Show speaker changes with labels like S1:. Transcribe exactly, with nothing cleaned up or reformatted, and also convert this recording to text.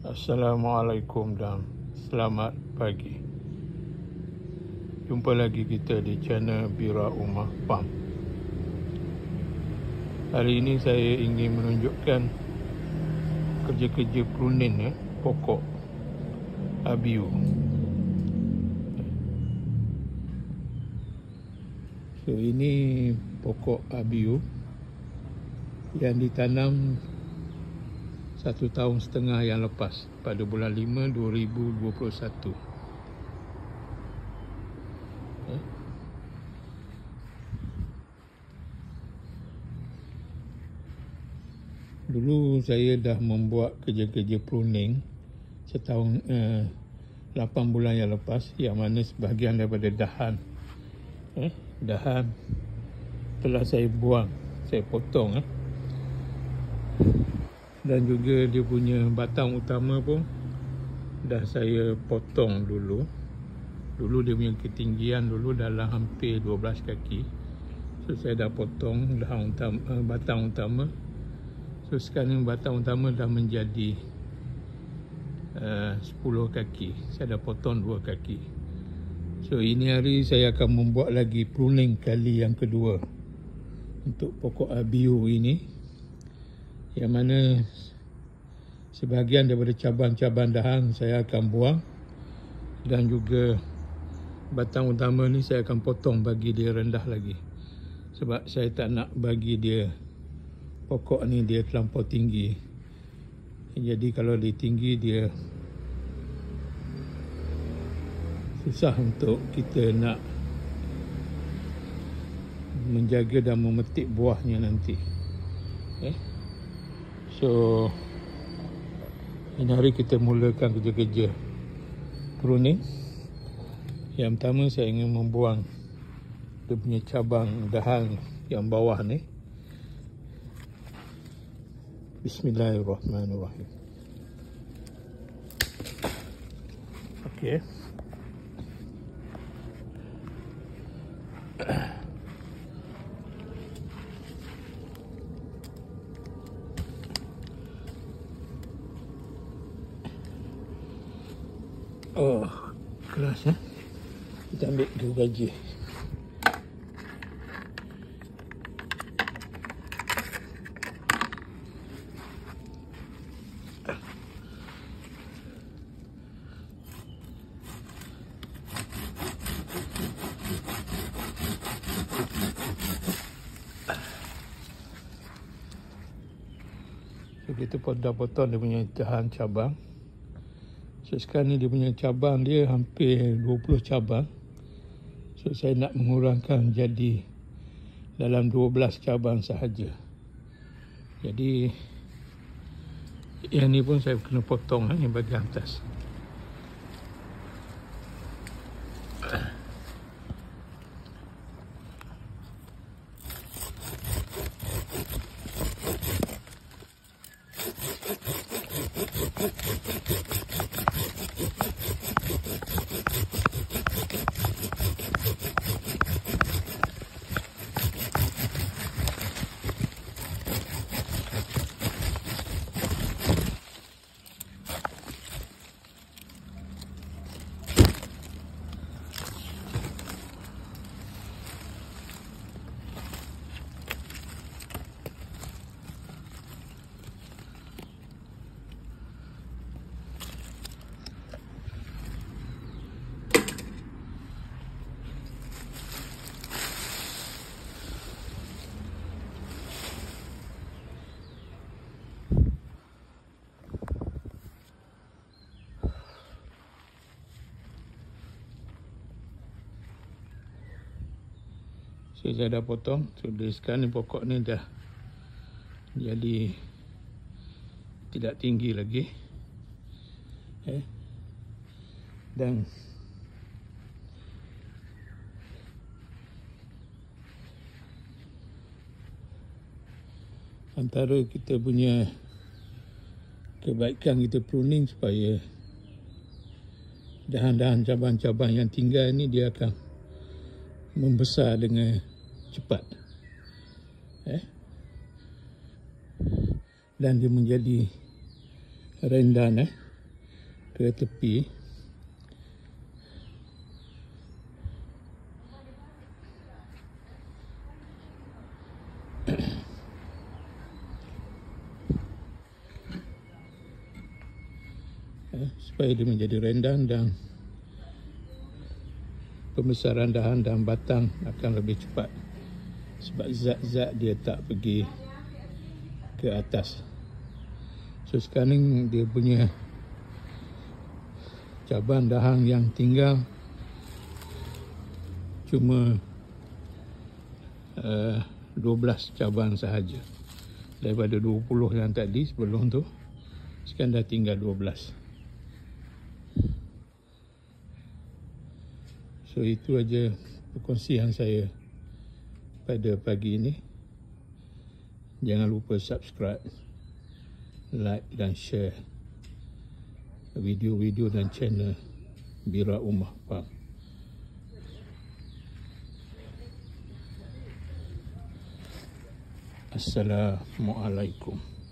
S1: Assalamualaikum dan selamat pagi. Jumpa lagi kita di channel Bira Umar Farm. Hari ini saya ingin menunjukkan kerja-kerja pruning ya, pokok abiu. So ini pokok abiu yang ditanam satu tahun setengah yang lepas pada bulan lima dua ribu dua puluh satu. Eh? Dulu saya dah membuat kerja-kerja pruning setahun eh, lapan bulan yang lepas, yang mana sebahagian daripada dahan eh, dahan telah saya buang, saya potong eh. Dan juga dia punya batang utama pun dah saya potong dulu. Dulu dia punya ketinggian dulu dalam hampir dua belas kaki. So saya dah potong dahan utama, batang utama. So sekarang batang utama dah menjadi uh, sepuluh kaki. Saya dah potong dua kaki. So ini hari saya akan membuat lagi pruning kali yang kedua untuk pokok abiu ini, yang mana sebahagian daripada cabang-cabang dahan saya akan buang, dan juga batang utama ni saya akan potong bagi dia rendah lagi, sebab saya tak nak bagi dia pokok ni dia terlampau tinggi. Jadi kalau dia tinggi, dia susah untuk kita nak menjaga dan memetik buahnya nanti. Okay? So ini hari kita mulakan kerja-kerja pruning. Yang pertama saya ingin membuang dia punya cabang dahan yang bawah ni. Bismillahirrahmanirrahim. Okey. Oh, keras ya. Kita ambil gergaji. So, kita dah potong dia punya dahan cabang. So sekarang ni dia punya cabang dia hampir dua puluh cabang. So saya nak mengurangkan jadi dalam dua belas cabang sahaja. Jadi yang ni pun saya kena potong eh, yang bahagian atas. So, saya dah potong. So, sekarang ni pokok ni dah jadi tidak tinggi lagi. Eh. Dan antara kita punya kebaikan kita pruning supaya dahan-dahan cabang-cabang yang tinggal ni dia akan membesar dengan cepat, eh? dan dia menjadi rendan, eh? ke tepi. Supaya dia menjadi rendah dan pembesaran dahan dan batang akan lebih cepat sebab zat-zat dia tak pergi ke atas. So sekarang dia punya cabang dahan yang tinggal cuma uh, dua belas cabang sahaja daripada dua puluh yang tadi sebelum tu. Sekarang dah tinggal dua belas. So itu aja perkongsian saya pada pagi ini. Jangan lupa subscribe, like dan share video-video dan channel Bira Umah Farm. Assalamualaikum.